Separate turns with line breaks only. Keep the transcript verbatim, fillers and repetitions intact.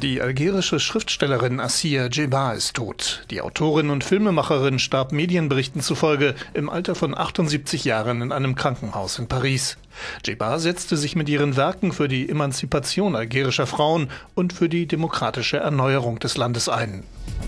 Die algerische Schriftstellerin Assia Djeba ist tot. Die Autorin und Filmemacherin starb Medienberichten zufolge im Alter von achtundsiebzig Jahren in einem Krankenhaus in Paris. Djeba setzte sich mit ihren Werken für die Emanzipation algerischer Frauen und für die demokratische Erneuerung des Landes ein.